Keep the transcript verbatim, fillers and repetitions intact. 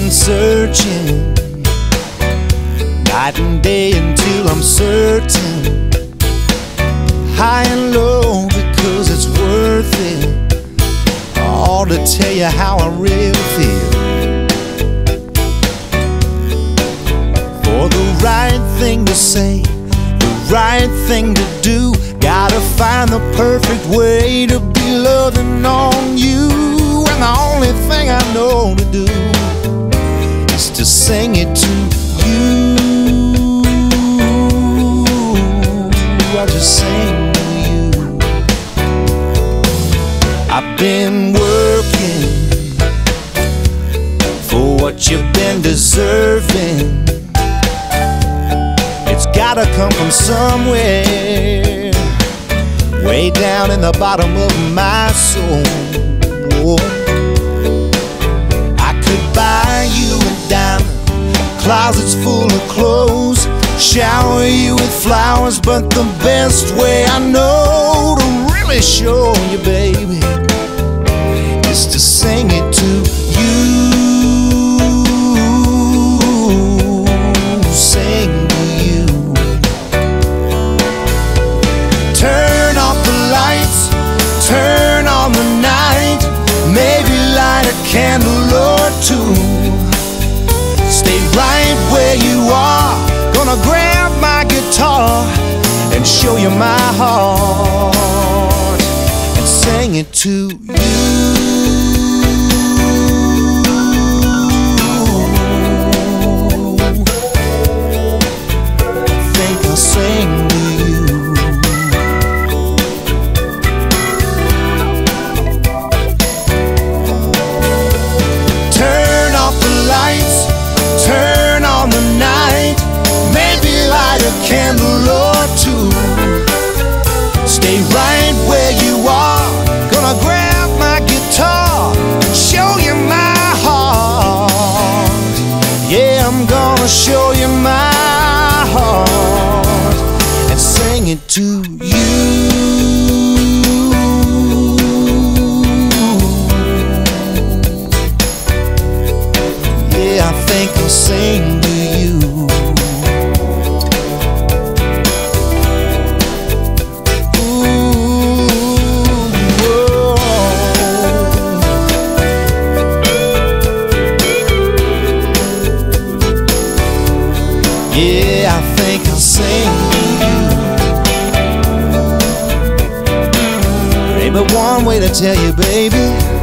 been searching night and day until I'm certain, high and low, because it's worth it, all to tell you how I really feel. For the right thing to say, the right thing to do, gotta find the perfect way to be loving on you. And the only thing I know to do is to sing it to you. I just sing to you. I've been working for what you've been deserving. It's gotta come from somewhere, way down in the bottom of my soul. I could buy you a diamond, closets full of clothes, shower you with flowers, but the best way I know to really show you, baby, is to sing it to you. Sing to you. Turn off the lights, turn on the night, maybe light a candle or two. Stay right where you are, gonna grab my guitar and show you my heart and sing it to you. Think I'll sing to you. Turn off the lights, turn on the night, maybe light a candle or two. Stay right where you are, gonna grab my guitar and show you my heart. Yeah, I'm gonna show you my heart and sing it to you. Yeah, I think I'll sing to you. Yeah, I think I'll sing to you. There ain't but one way to tell you, baby,